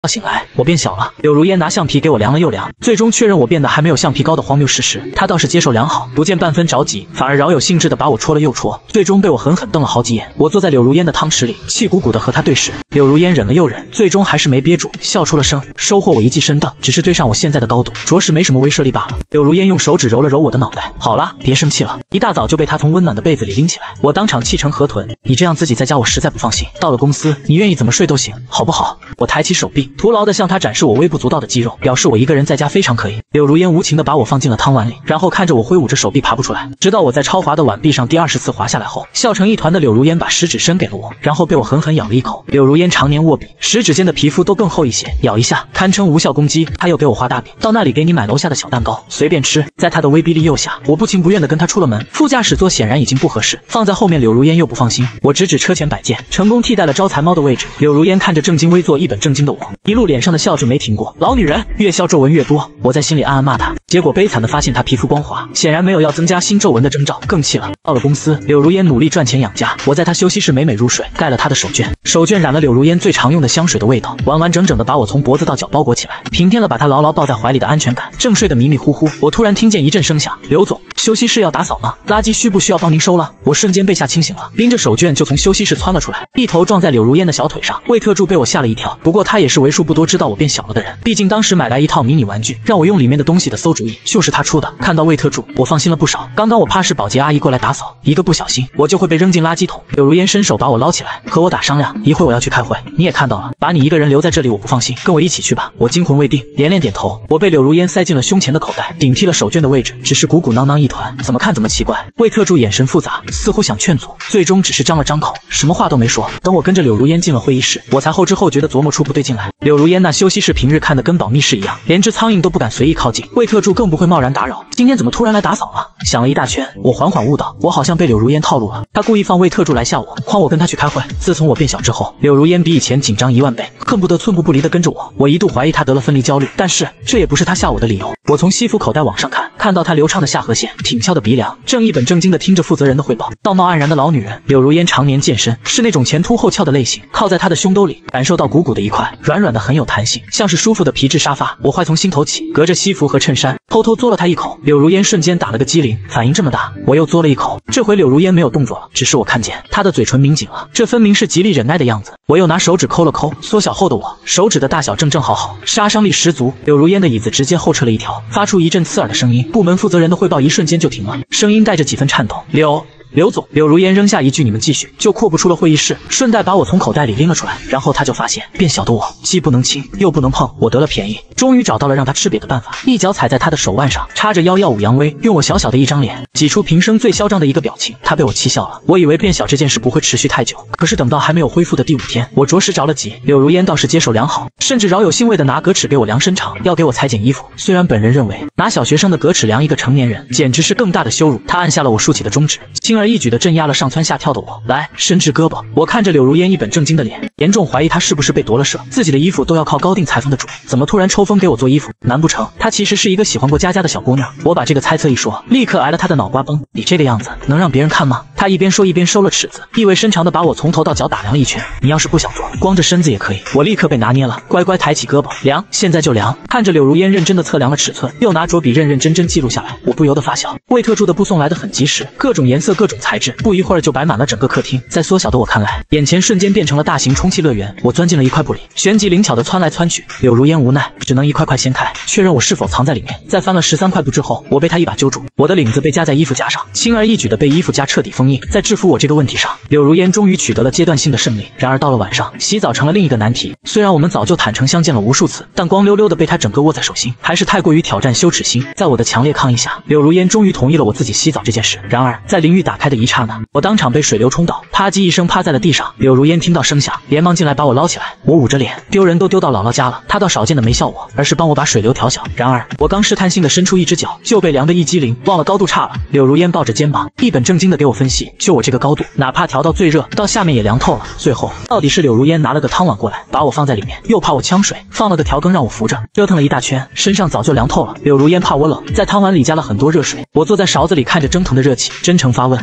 醒来，我变小了。柳如烟拿橡皮给我量了又量，最终确认我变得还没有橡皮高的荒谬事实。她倒是接受良好，不见半分着急，反而饶有兴致地把我戳了又戳，最终被我狠狠瞪了好几眼。我坐在柳如烟的汤池里，气鼓鼓地和她对视。柳如烟忍了又忍，最终还是没憋住，笑出了声，收获我一记深瞪，只是对上我现在的高度，着实没什么威慑力罢了。柳如烟用手指揉了揉我的脑袋，好了，别生气了。一大早就被她从温暖的被子里拎起来，我当场气成河豚。你这样自己在家我实在不放心，到了公司你愿意怎么睡都行，好不好？我抬起手臂，徒劳地向她展示我微不足道的肌肉，表示我一个人在家非常可以。柳如烟无情地把我放进了汤碗里，然后看着我挥舞着手臂爬不出来，直到我在超滑的碗壁上第20次滑下来后，笑成一团的柳如烟把食指伸给了我，然后被我狠狠咬了一口。柳如烟常年握笔，食指间的皮肤都更厚一些，咬一下堪称无效攻击。她又给我画大饼，到那里给你买楼下的小蛋糕，随便吃。在她的威逼利诱下，我不情不愿地跟她出了门。副驾驶座显然已经不合适，放在后面柳如烟又不放心，我指指车前摆件，成功替代了招财猫的位置。柳如烟看着正襟危坐一本正经的我，一路脸上的笑就没停过。老女人，越笑皱纹越多。我在心里暗暗骂她，结果悲惨地发现她皮肤光滑，显然没有要增加新皱纹的征兆，更气了。到了公司，柳如烟努力赚钱养家，我在她休息室美美入睡，盖了她的手绢，手绢染了柳如烟最常用的香水的味道，完完整整地把我从脖子到脚包裹起来，平添了把她牢牢抱在怀里的安全感。正睡得迷迷糊糊，我突然听见一阵声响，刘总，休息室要打扫吗？垃圾需不需要帮您收了？我瞬间被吓清醒了，拎着手绢就从休息室窜了出来，一头撞在柳如烟的小腿上。魏特助被我吓了一跳，不过他也是为数不多知道我变小了的人，毕竟当时买来一套迷你玩具让我用里面的东西的馊主意就是他出的。看到魏特助，我放心了不少。刚刚我怕是保洁阿姨过来打扫，一个不小心我就会被扔进垃圾桶。柳如烟伸手把我捞起来，和我打商量，一会我要去开会，你也看到了，把你一个人留在这里我不放心，跟我一起去吧。我惊魂未定，连连点头。我被柳如烟塞进了胸前的口袋，顶替了手绢的位置，只是鼓鼓囊囊一团，怎么看怎么奇怪。魏特助眼神复杂，似乎想劝阻，最终只是张了张口，什么话都没说。等我跟着柳如烟进了会议室，我才后知后觉地琢磨出不对劲来。柳如烟那休息室平日看得跟保密室一样，连只苍蝇都不敢随意靠近，魏特助更不会贸然打扰。今天怎么突然来打扫了？想了一大圈，我缓缓悟到，我好像被柳如烟套路了。他故意放魏特助来吓我，诓我跟他去开会。自从我变小之后，柳如烟比以前紧张10000倍，恨不得寸步不离地跟着我。我一度怀疑他得了分离焦虑，但是这也不是他吓我的理由。我从西服口袋往上看，看到他流畅的下颌线，挺翘的鼻梁，正一本正经地听着负责人的汇报。道貌岸然的老女人，柳如烟常年健身，是那种前凸后翘的类型，靠在她的胸兜里，感受到鼓鼓的一块，软软的很有弹性，像是舒服的皮质沙发。我坏从心头起，隔着西服和衬衫，偷偷嘬了她一口。柳如烟瞬间打了个激灵，反应这么大，我又嘬了一口。这回柳如烟没有动作了，只是我看见她的嘴唇抿紧了，这分明是极力忍耐的样子。我又拿手指抠了抠，缩小后的我，手指的大小正正好好，杀伤力十足。柳如烟的椅子直接后撤了一条，发出一阵刺耳的声音。部门负责人的汇报一瞬间就停了，声音带着几分颤抖。刘总，柳如烟扔下一句你们继续，就阔步出了会议室，顺带把我从口袋里拎了出来。然后他就发现变小的我既不能亲又不能碰，我得了便宜，终于找到了让他吃瘪的办法，一脚踩在他的手腕上，叉着腰耀武扬威，用我小小的一张脸挤出平生最嚣张的一个表情。他被我气笑了。我以为变小这件事不会持续太久，可是等到还没有恢复的第5天，我着实着了急。柳如烟倒是接受良好，甚至饶有兴味的拿格尺给我量身长，要给我裁剪衣服。虽然本人认为拿小学生的格尺量一个成年人简直是更大的羞辱，他按下了我竖起的中指，轻而易举地镇压了上蹿下跳的我。来，伸直胳膊。我看着柳如烟一本正经的脸，严重怀疑她是不是被夺了舍，自己的衣服都要靠高定裁缝的主，怎么突然抽风给我做衣服？难不成她其实是一个喜欢过佳佳的小姑娘？我把这个猜测一说，立刻挨了她的脑瓜崩。你这个样子能让别人看吗？她一边说一边收了尺子，意味深长地把我从头到脚打量了一圈。你要是不想做，光着身子也可以。我立刻被拿捏了，乖乖抬起胳膊，量，现在就量。看着柳如烟认真地测量了尺寸，又拿着笔认认真真记录下来，我不由得发笑。魏特助的布送来得很及时，各种颜色各种材质，不一会儿就摆满了整个客厅。在缩小的我看来，眼前瞬间变成了大型充气乐园。我钻进了一块布里，旋即灵巧地窜来窜去。柳如烟无奈，只能一块块掀开，确认我是否藏在里面。在翻了13块布之后，我被他一把揪住，我的领子被夹在衣服夹上，轻而易举地被衣服夹彻底封印。在制服我这个问题上，柳如烟终于取得了阶段性的胜利。然而到了晚上，洗澡成了另一个难题。虽然我们早就坦诚相见了无数次，但光溜溜的被他整个握在手心，还是太过于挑战羞耻心。在我的强烈抗议下，柳如烟终于同意了我自己洗澡这件事。然而在淋浴打开的一刹那，我当场被水流冲倒，啪叽一声趴在了地上。柳如烟听到声响，连忙进来把我捞起来。我捂着脸，丢人都丢到姥姥家了，她倒少见的没笑我，而是帮我把水流调小。然而我刚试探性的伸出一只脚，就被凉得一激灵，忘了高度差了。柳如烟抱着肩膀，一本正经的给我分析，就我这个高度，哪怕调到最热，到下面也凉透了。最后到底是柳如烟拿了个汤碗过来，把我放在里面，又怕我呛水，放了个调羹让我扶着，折腾了一大圈，身上早就凉透了。柳如烟怕我冷，在汤碗里加了很多热水。我坐在勺子里看着蒸腾的热气，真诚发问：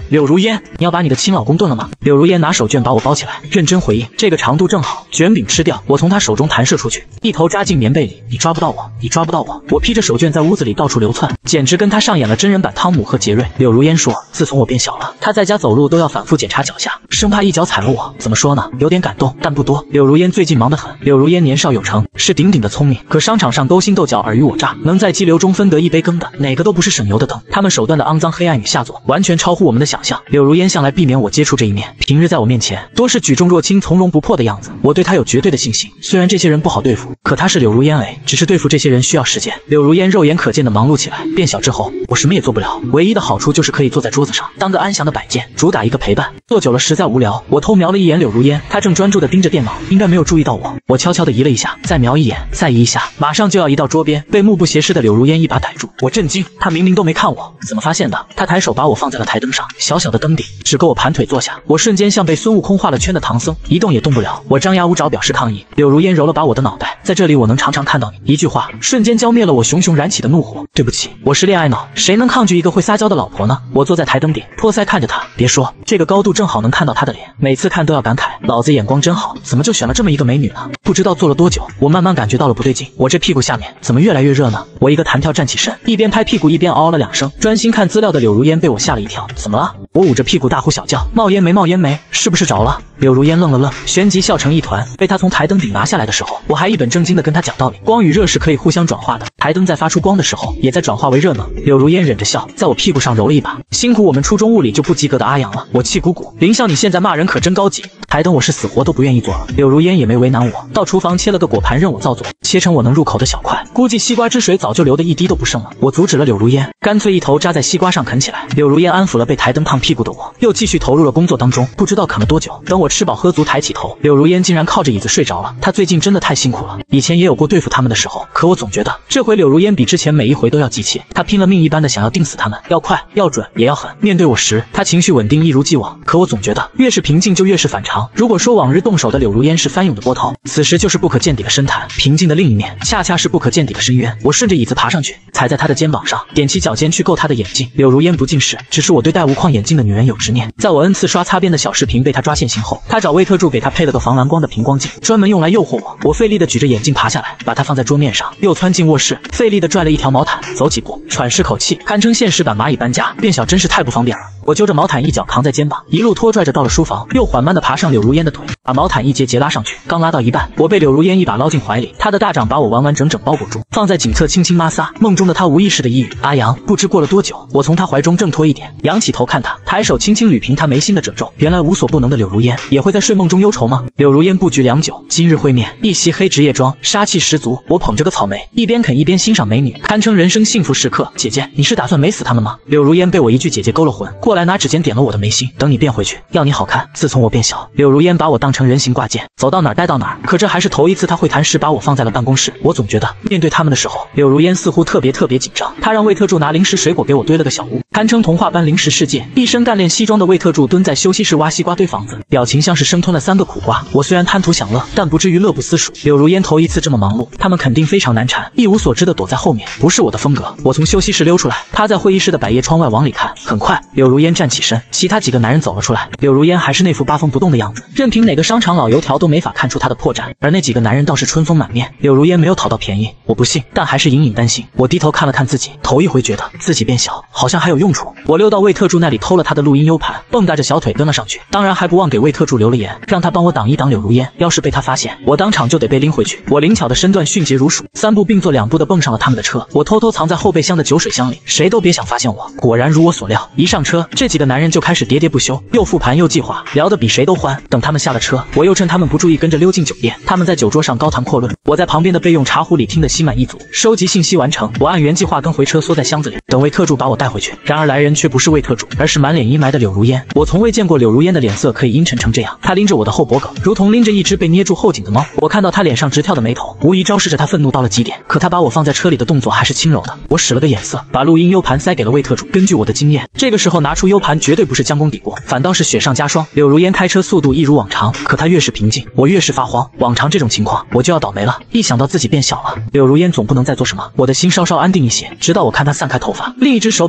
柳如烟，你要把你的亲老公炖了吗？柳如烟拿手绢把我包起来，认真回应，这个长度正好，卷饼吃掉。我从她手中弹射出去，一头扎进棉被里，你抓不到我，你抓不到我。我披着手绢在屋子里到处流窜，简直跟她上演了真人版汤姆和杰瑞。柳如烟说，自从我变小了，她在家走路都要反复检查脚下，生怕一脚踩了我。怎么说呢？有点感动，但不多。柳如烟最近忙得很。柳如烟年少有成，是顶顶的聪明，可商场上勾心斗角，尔虞我诈，能在激流中分得一杯羹的，哪个都不是省油的灯。他们手段的肮脏、黑暗与下作，完全超乎我们的想象。柳如烟向来避免我接触这一面，平日在我面前多是举重若轻、从容不迫的样子。我对她有绝对的信心，虽然这些人不好对付，可她是柳如烟只是对付这些人需要时间。柳如烟肉眼可见的忙碌起来。变小之后，我什么也做不了，唯一的好处就是可以坐在桌子上，当个安详的摆件，主打一个陪伴。坐久了实在无聊，我偷瞄了一眼柳如烟，她正专注地盯着电脑，应该没有注意到我。我悄悄地移了一下，再瞄一眼，再移一下，马上就要移到桌边，被目不斜视的柳如烟一把逮住。我震惊，她明明都没看我，怎么发现的？她抬手把我放在了台灯上，小小的灯底只够我盘腿坐下。我瞬间像被孙悟空画了圈的唐僧，一动也动不了。我张牙舞爪表示抗议。柳如烟揉了把我的脑袋，在这里我能常常看到你。一句话瞬间浇灭了我熊熊燃起的怒火。对不起，我是恋爱脑，谁能抗拒一个会撒娇的老婆呢？我坐在台灯顶，托腮看着她。别说，这个高度正好能看到她的脸，每次看都要感慨，老子眼光真好，怎么就选了这么一个美女呢？不知道坐了多久，我慢慢感觉到了不对劲，我这屁股下面怎么越来越热呢？我一个弹跳站起身，一边拍屁股一边嗷了2声。专心看资料的柳如烟被我吓了一跳，怎么了？我捂着屁股大呼小叫，冒烟没冒烟没？是不是着了？柳如烟愣了愣，旋即笑成一团。被她从台灯顶拿下来的时候，我还一本正经地跟她讲道理，光与热是可以互相转化的，台灯在发出光的时候也在转化为热能。柳如烟忍着笑，在我屁股上揉了一把，辛苦我们初中物理就不及格的阿阳了。我气鼓鼓，林笑你现在骂人可真高级。台灯我是死活都不愿意做了，柳如烟也没为难我，到厨房切了个果盘任我造作，切成我能入口的小块，估计西瓜汁水早就流得一滴都不剩了。我阻止了柳如烟，干脆一头扎在西瓜上啃起来。柳如烟安抚了被台灯烫屁股的我，又继续投入了工作当中。不知道啃了多久，等我吃饱喝足抬起头，柳如烟竟然靠着椅子睡着了。她最近真的太辛苦了，以前也有过对付他们的时候，可我总觉得这回柳如烟比之前每一回都要急切，她拼了命一般的想要定死他们，要快要准也要狠。面对我时，她情绪稳定一如既往，可我总觉得越是平静就越是反常。如果说往日动手的柳如烟是翻涌的波涛，此时就是不可见底的深潭，平静的另一面恰恰是不可见底的深渊。我顺着椅子爬上去，踩在她的肩膀上，踮起脚尖去够她的眼睛。柳如烟不近视，只是我对戴无框眼镜的女人有执念。在我 N 次刷擦边的小视频被她抓现行后，她找魏特助给她配了个防蓝光的平光镜，专门用来诱惑我。我费力的举着眼镜爬下来，把它放在桌面上，又窜进卧室，费力的拽了一条毛毯，走几步喘息口气，堪称现实版蚂蚁搬家。变小真是太不方便了。我揪着毛毯一脚扛在肩膀，一路拖拽着到了书房，又缓慢地爬上柳如烟的腿，把毛毯一节节拉上去。刚拉到一半，我被柳如烟一把捞进怀里，她的大掌把我完完整整包裹住，放在颈侧轻轻摩挲。梦中的她无意识的一语阿阳。不知过了多久，我从她怀中挣脱一点，仰起头看她，抬手轻轻捋平她眉心的褶皱。原来无所不能的柳如烟也会在睡梦中忧愁吗？柳如烟布局良久，今日会面，一袭黑职业装，杀气十足。我捧着个草莓，一边啃一边欣赏美女，堪称人生幸福时刻。姐姐，你是打算美死他们吗？柳如烟被我一句姐姐勾了魂，过来拿指尖点了我的眉心，等你变回去，要你好看。自从我变小，柳如烟把我当成人形挂件，走到哪儿带到哪儿。可这还是头一次她会谈时把我放在了办公室。我总觉得面对他们的时候，柳如烟似乎特别紧张。她让魏特助拿零食水果给我堆了个小屋，堪称童话般零食世界。一身干练西装的魏特助蹲在休息室挖西瓜堆房子，表情像是生吞了3个苦瓜。我虽然贪图享乐，但不至于乐不思蜀。柳如烟头一次这么忙碌，他们肯定非常难缠，一无所知的躲在后面，不是我的风格。我从休息室溜出来，趴在会议室的百叶窗外往里看。很快，柳如烟站起身，其他几个男人走了出来。柳如烟还是那副八风不动的样子，任凭哪个商场老油条都没法看出她的破绽。而那几个男人倒是春风满面。柳如烟没有讨到便宜，我不信，但还是隐隐担心。我低头看了看自己，头一回觉得自己变小，好像还有用处。我溜到魏特助那里偷了他的录音 U 盘，蹦跶着小腿跟了上去，当然还不忘给魏特助留了言，让他帮我挡一挡柳如烟。要是被他发现，我当场就得被拎回去。我灵巧的身段迅捷如鼠，3步并作2步的蹦上了他们的车。我偷偷藏在后备箱的酒水箱里，谁都别想发现我。果然如我所料，一上车，这几个男人就开始喋喋不休，又复盘又计划，聊得比谁都欢。等他们下了车，我又趁他们不注意跟着溜进酒店。他们在酒桌上高谈阔论，我在旁边的备用茶壶里听得心满意足。收集信息完成，我按原计划跟回车缩在箱子里，等魏特助把我带回去。然而来人却不是魏特助，而是满脸阴霾的柳如烟。我从未见过柳如烟的脸色可以阴沉成这样。她拎着我的后脖梗，如同拎着一只被捏住后颈的猫。我看到她脸上直跳的眉头，无疑昭示着她愤怒到了极点。可她把我放在车里的动作还是轻柔的。我使了个眼色，把录音 U 盘塞给了魏特助。根据我的经验，这个时候拿出 U 盘绝对不是将功抵过，反倒是雪上加霜。柳如烟开车速度一如往常，可她越是平静，我越是发慌。往常这种情况，我就要倒霉了。一想到自己变小了，柳如烟总不能再做什么，我的心稍稍安定一些。直到我看她散开头发，另一只手把玩着发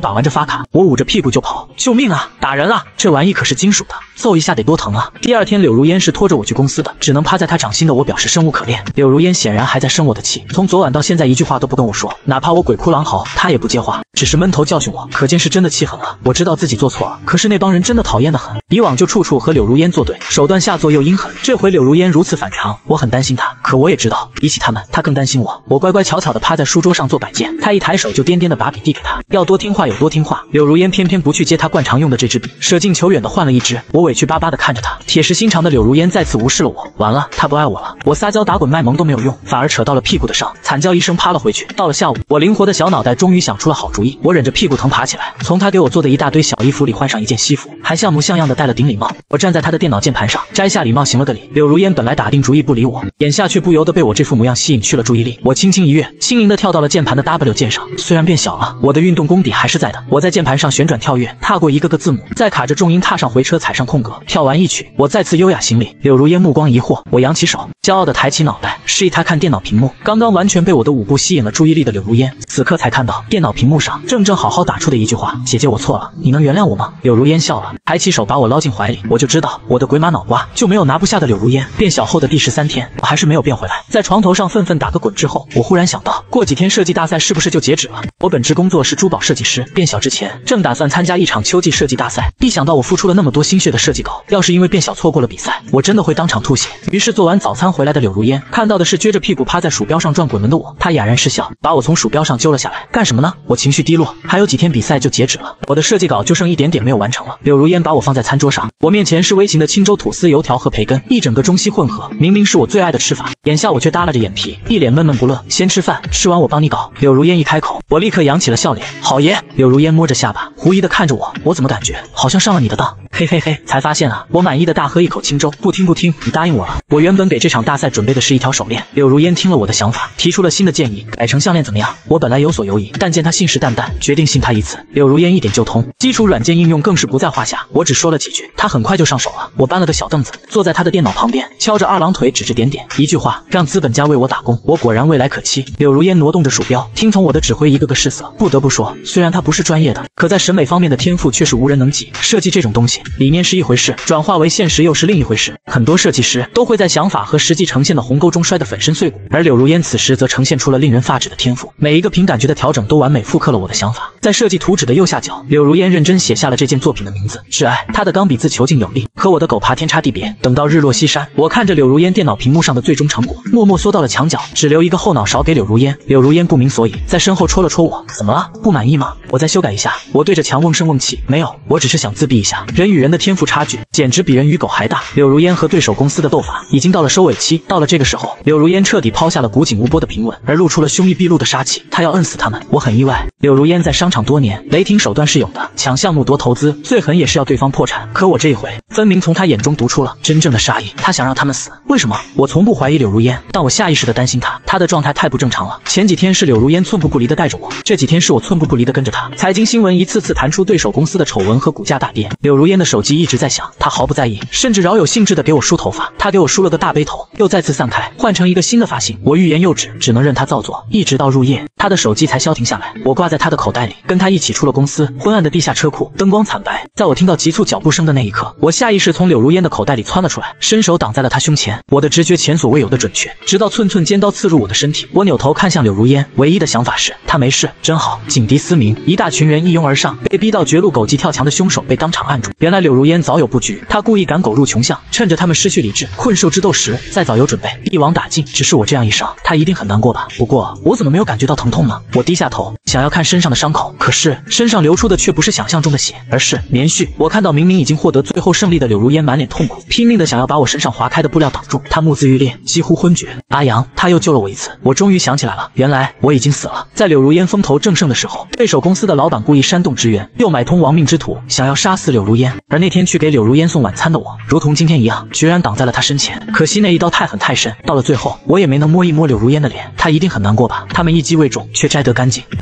卡，我捂着屁股就跑，救命啊！打人啊！这玩意可是金属的，揍一下得多疼啊！第二天柳如烟是拖着我去公司的，只能趴在她掌心的我表示生无可恋。柳如烟显然还在生我的气，从昨晚到现在一句话都不跟我说，哪怕我鬼哭狼嚎，她也不接话，只是闷头教训我，可见是真的气狠了。我知道自己做错了，可是那帮人真的讨厌的很，以往就处处和柳如烟作对，手段下作又阴狠，这回柳如烟如此反常，我很担心她，可我也知道比起他们，她更担心我。我乖乖巧巧的趴在书桌上做摆件，她一抬手就颠颠的把笔递给她，要多听话有多听话。柳如烟偏偏不去接她惯常用的这支笔，舍近求远的换了一支。我委屈巴巴的看着她，铁石心肠的柳如烟再次无视了我。完了，她不爱我了。我撒娇打滚卖萌都没有用，反而扯到了屁股的伤，惨叫一声趴了回去。到了下午，我灵活的小脑袋终于想出了好主意，我忍着屁股疼爬起来，从她给我做的一大堆小衣服里换上一件西服，还像模像样的戴了顶礼帽。我站在她的电脑键盘上，摘下礼帽行了个礼。柳如烟本来打定主意不理我，眼下却不由得被我这副模样吸引去了注意力。我轻轻一跃，轻盈的跳到了键盘的 W 键上，虽然变小了，我的运动功底还是在的。我在键盘上旋转跳跃，踏过一个个字母，再卡着重音踏上回车，踩上空格，跳完一曲，我再次优雅行礼。柳如烟目光疑惑，我扬起手，骄傲的抬起脑袋，示意她看电脑屏幕。刚刚完全被我的舞步吸引了注意力的柳如烟，此刻才看到电脑屏幕上正好好打出的一句话：姐姐，我错了，你能原谅我吗？柳如烟笑了，抬起手把我捞进怀里。我就知道我的鬼马脑瓜就没有拿不下的柳如烟。变小后的第13天，我还是没有变回来。在床头上愤愤打个滚之后，我忽然想到，过几天设计大赛是不是就截止了？我本职工作是珠宝设计师，变小之前正打算参加一场秋季设计大赛，一想到我付出了那么多心血的设计稿，要是因为变小错过了比赛，我真的会当场吐血。于是做完早餐回来的柳如烟看到的是撅着屁股趴在鼠标上转滚轮的我，她哑然失笑，把我从鼠标上揪了下来。干什么呢？我情绪低落，还有几天比赛就截止了，我的设计稿就剩一点点没有完成了。柳如烟把我放在餐桌上，我面前是微型的清粥吐司、油条和培根，一整个中西混合，明明是我最爱的吃法，眼下我却耷拉着眼皮，一脸闷闷不乐。先吃饭，吃完我帮你搞。柳如烟一开口，我立刻扬起了笑脸。好爷！柳如烟摸着下巴，狐疑的看着我，我怎么感觉好像上了你的当？嘿嘿嘿，才发现啊！我满意的大喝一口清粥，不听，你答应我了。我原本给这场大赛准备的是一条手链。柳如烟听了我的想法，提出了新的建议，改成项链怎么样？我本来有所犹疑，但见她信誓旦旦，决定信她一次。柳如烟一点就通，基础软件应用更是不在话下。我只说了几句，她很快就上手了。我搬了个小凳子，坐在她的电脑旁边，敲着二郎腿，指着点点，一句话，让资本家为我打工。我果然未来可期。柳如烟挪动着鼠标，听从我的指挥，一个个试色。不得不说，虽然她不是专业的，可在审美方面的天赋却是无人能及。设计这种东西，理念是一回事，转化为现实又是另一回事。很多设计师都会在想法和实际呈现的鸿沟中摔得粉身碎骨，而柳如烟此时则呈现出了令人发指的天赋，每一个凭感觉的调整都完美复刻了我的想法。在设计图纸的右下角，柳如烟认真写下了这件作品的名字“挚爱”，她的钢笔字遒劲有力，和我的狗爬天差地别。等到日落西山，我看着柳如烟电脑屏幕上的最终成果，默默缩到了墙角，只留一个后脑勺给柳如烟。柳如烟不明所以，在身后戳了戳我，怎么了？不满意吗？我再修改一下。我对着墙瓮声瓮气，没有，我只是想自闭一下。人与人的天赋差距简直比人与狗还大。柳如烟和对手公司的斗法已经到了收尾期，到了这个时候，柳如烟彻底抛下了古井无波的平稳，而露出了凶意毕露的杀气。她要摁死他们。我很意外，柳如烟在商场多年，雷霆手段是有的，抢项目夺投资，最狠也是要对方破产。可我这一回，分明从她眼中读出了真正的杀意。她想让他们死，为什么？我从不怀疑柳如烟，但我下意识的担心她的状态太不正常了。前几天是柳如烟寸步不离的带着我，这几天是我寸步不离的跟着她。财经新闻一次次弹出对手公司的丑闻和股价大跌，柳如烟的手机一直在响，她毫不在意，甚至饶有兴致的给我梳头发。她给我梳了个大背头，又再次散开，换成一个新的发型。我欲言又止，只能任她造作，一直到入夜，她的手机才消停下来。我挂在她的口袋里，跟她一起出了公司。昏暗的地下车库，灯光惨白。在我听到急促脚步声的那一刻，我下意识从柳如烟的口袋里窜了出来，伸手挡在了她胸前。我的直觉前所未有的准确，直到寸寸尖刀刺入我的身体。我扭头看向柳如烟，唯一的想法是她没事，真好。警笛嘶鸣，一大群人一拥而上，被逼到绝路狗急跳墙的凶手被当场按住。原来柳如烟早有布局，她故意赶狗入穷巷，趁着他们失去理智、困兽之斗时，再早有准备，一网打尽。只是我这样一伤，她一定很难过吧？不过我怎么没有感觉到疼痛呢？我低下头，想要看身上的伤口，可是身上流出的却不是想象中的血，而是棉絮。我看到明明已经获得最后胜利的柳如烟满脸痛苦，拼命的想要把我身上划开的布料挡住。她目眦欲裂，几乎昏厥。阿阳，他又救了我一次。我终于想起来了，原来我已经死了。在柳如烟风头正盛的时候，对手公司的老板故意煽动职员，又买通亡命之徒，想要杀死柳如烟。而那天去给柳如烟送晚餐的我，如同今天一样，居然挡在了她身前。可惜那一刀太狠太深，到了最后，我也没能摸一摸柳如烟的脸。她一定很难过吧？他们一击未中，却摘得干净。而我最近看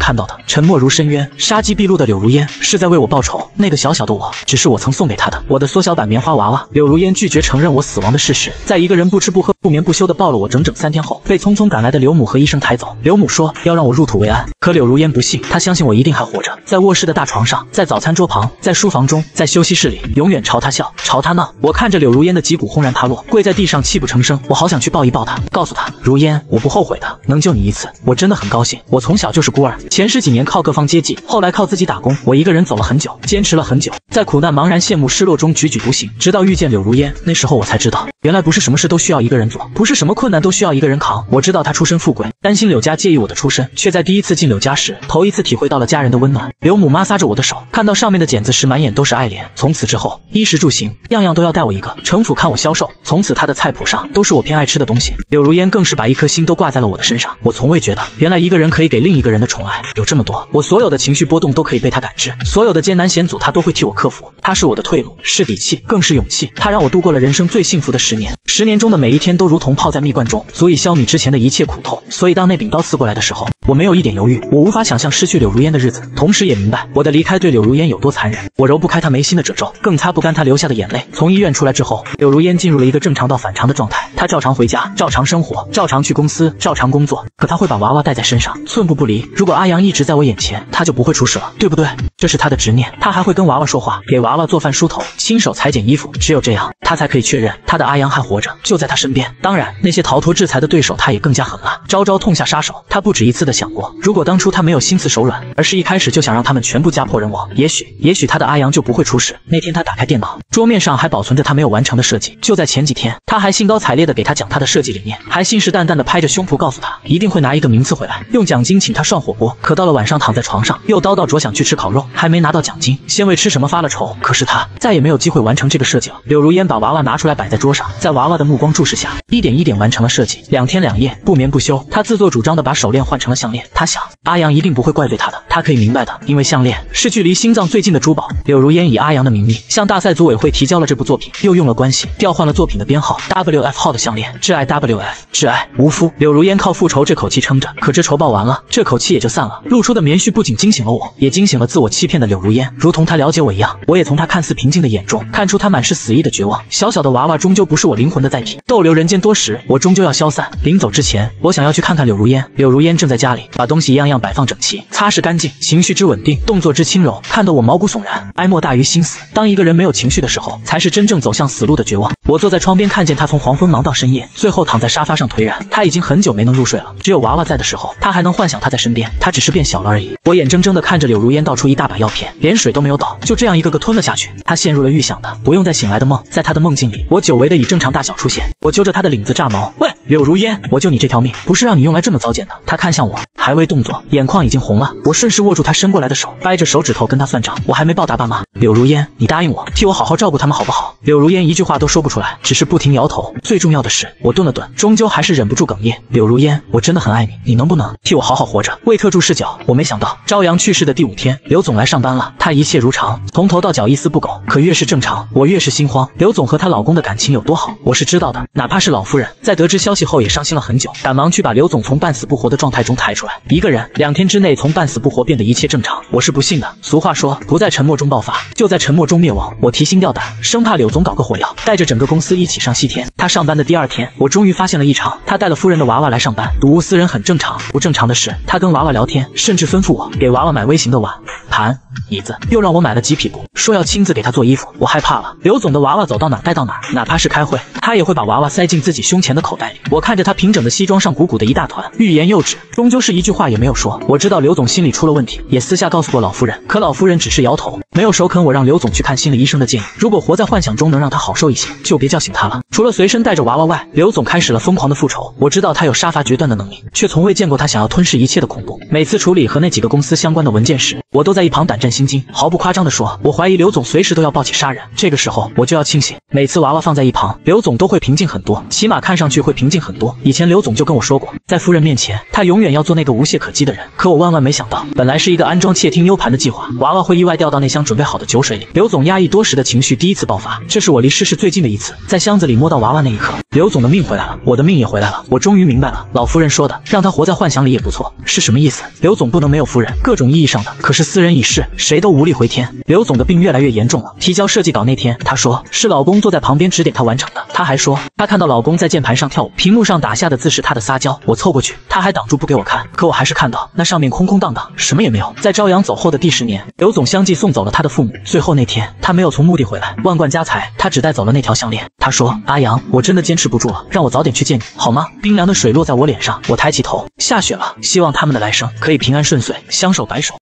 看到的，沉默如深渊，杀机毕露的柳如烟是在为我报仇。那个小小的我，只是我曾送给她的我的缩小版棉花娃娃。柳如烟拒绝承认我死亡的事实，在一个人不吃不喝不眠不休的抱了我整整3天后，被匆匆赶来的刘母和医生抬走。刘母说要让我入土为安，可柳如烟不信，她相信我一定还活着，在卧室的大床上，在早餐桌旁，在书房中，在休息室里，永远朝她笑，朝她闹。我看着柳如烟的脊骨轰然塌落，跪在地上泣不成声。我好想去抱一抱她，告诉她，如烟，我不后悔的，能救你一次，我真的很高兴。我从小就是孤儿，前10几年靠各方接济，后来靠自己打工。我一个人走了很久，坚持了很久，在苦难、茫然、羡慕、失落中踽踽独行，直到遇见柳如烟。那时候我才知道，原来不是什么事都需要一个人做，不是什么困难都需要一个人扛。我知道她出身富贵，担心柳家介意我的出身，却在第一次进柳家时，头一次体会到了家人的温暖。刘母摩挲着我的手，看到上面的茧子时，满眼都是爱怜。从此之后，衣食住行样样都要带我一个。城府看我消瘦，从此她的菜谱上都是我偏爱吃的东西。柳如烟更是把一颗心都挂在了我的身上。我从未觉得，原来一个人可以给另一个人的宠爱有这么多。我所有的情绪波动都可以被她感知，所有的艰难险阻她都会替我克服。她是我的退路，是底气，更是勇气。她让我度过了人生最幸福的10年，10年中的每一天都如同泡在蜜罐中，足以消弭之前的一切苦痛。所以当那柄刀刺过来的时候，我没有一点犹豫。我无法想象失去柳如烟的日子，同时也明白我的离开对柳如烟有多残忍。我揉不开她眉心的褶皱，更擦不干她流下的眼泪。从医院出来之后，柳如烟进入了一个正常到反常的状态。她照常回家，照常生活，照常去公司，照常工作。可她会把娃娃带在身上，寸步不离。如果阿阳一直在我眼前，她就不会出事了，对不对？这是她的执念。她还会跟娃娃说话，给娃娃做饭梳头，亲手裁剪衣服。只有这样，她才可以确认她的阿阳还活着，就在她身边。当然，那些逃脱制裁的对手，她也更加狠辣，招招痛下杀手。她不止一次的想过，如果当初她没有心慈手软，而是一开始就想让他们全部家破人亡，也许她的阿阳就不会出事。那天她打开电脑，桌面上还保存着她没有完成的设计。就在前几天，她还兴高采烈的给她讲她的设计理念，还信誓旦旦的拍着胸脯告诉她一定会拿一个名次回来，用奖金请她涮火锅。可到了晚上，躺在床上又叨叨着想去吃烤肉，还没拿到奖金，先为吃什么发了愁。可是她再也没有机会完成这个设计了。柳如烟把娃娃拿出来摆在桌上，在娃娃的目光注视下，一点一点完成了设计。2天2夜不眠不休，她自作主张的把手链换成了项链。她想，阿阳一定不会怪罪她的，她可以明白的，因为项链是距离心脏最近的珠宝。柳如烟以阿阳的名义向大赛组委会提交了这部作品，又用了关系调换了作品的编号 WF 号的项链，挚爱 WF， 挚爱无夫。柳如烟靠复仇这口气撑着，可这仇报完了，这口气也就散了。露出的棉絮不仅惊醒了我，也惊醒了自我欺骗的柳如烟。如同她了解我一样，我也从她看似平静的眼中看出她满是死意的绝望。小小的娃娃终究不是我灵魂的载体，逗留人间多时，我终究要消散。临走之前，我想要去看看柳如烟。柳如烟正在家里把东西一样样摆放整齐，擦拭干净，情绪之稳定，动作之轻柔，看得我毛骨悚然。哀莫大于心死，当一个人没有情绪的时候，才是真正走向死路的绝望。我坐在窗边，看见他从黄昏忙到深夜，最后躺在沙发上颓然。他已经很久没能入睡了，只有娃娃在的时候，他还能幻想他在身边。他只是变小了而已。我眼睁睁地看着柳如烟倒出一大把药片，连水都没有倒，就这样一个个吞了下去。他陷入了预想的不用再醒来的梦。在他的梦境里，我久违的以正常大小出现。我揪着他的领子炸毛，喂，柳如烟，我救你这条命，不是让你用来这么糟践的。他看向我，还未动作，眼眶已经红了。我顺势握住他伸过来的手，掰着手指头跟他算账。我还没报答爸妈，柳如烟，你答应我，替我好好照顾他们好不好？柳如烟一句话都说不出来，只是不停摇头。最重要的是，我顿了顿，终究还是忍不住哽咽。柳如烟，我真的很爱你，你能不能替我好好活着？为特助视角，我没想到朝阳去世的第5天，刘总来上班了。他一切如常，从头到脚一丝不苟。可越是正常，我越是心慌。刘总和她老公的感情有多好，我是知道的。哪怕是老夫人，在得知消息后也伤心了很久，赶忙去把刘总从半死不活的状态中抬出来。一个人2天之内从半死不活变得一切正常，我是不信的。俗话说，不在沉默中爆发，就在沉默中灭亡。我提心吊胆，生怕柳总搞个火药，带着整个公司一起上西天。他上班的第2天，我终于发现了异常。他带了夫人的娃娃来上班，睹物思人很正常。不正常的是，他跟娃娃聊天，甚至吩咐我给娃娃买微型的碗、盘、椅子，又让我买了几匹布，说要亲自给他做衣服。我害怕了，刘总的娃娃走到哪带到哪，哪怕是开会，他也会把娃娃塞进自己胸前的口袋里。我看着他平整的西装上鼓鼓的一大团，欲言又止，终究是一句话也没有说。我知道刘总心里出了问题，也私下告诉过老夫人，可老夫人只是摇头，没有首肯我让刘总去看心理医生的建议。如果活在幻想中能让他好受一些，就别叫醒他了。除了随身带着娃娃外，刘总开始了疯狂的复仇。我知道他有杀伐决断的能力，却从未见过他想要吞噬一切的恐怖。每次处理和那几个公司相关的文件时，我都在一旁胆战心惊。毫不夸张地说，我怀疑刘总随时都要抱起杀人。这个时候我就要庆幸，每次娃娃放在一旁，刘总都会平静很多，起码看上去会平静很多。以前刘总就跟我说过，在夫人面前，他永远要做那个无懈可击的人。可我万万没想到，本来是一个安装窃听 U 盘的计划，娃娃会意外掉到那箱准备好的酒水里。刘总压抑多时的情绪第一次爆发，这是我离逝世最近的一次。在箱子里摸到娃娃那一刻， 刘总的命回来了，我的命也回来了，我终于明白了老夫人说的，让他活在幻想里也不错，是什么意思？刘总不能没有夫人，各种意义上的，可是私人已逝，谁都无力回天。刘总的病越来越严重了。提交设计稿那天，她说是老公坐在旁边指点她完成的。她还说她看到老公在键盘上跳舞，屏幕上打下的字是她的撒娇。我凑过去，她还挡住不给我看，可我还是看到那上面空空荡荡，什么也没有。在朝阳走后的第10年，刘总相继送走了他的父母，最后那天他没有从墓地回来，万贯家财他只带走了那条项链。他说：“阿阳，我真的坚持不住了，让我早点去见你好吗？”冰凉的水落在我脸上，我抬起头，下雪了。希望他们的来生可以平安顺遂，相守白首。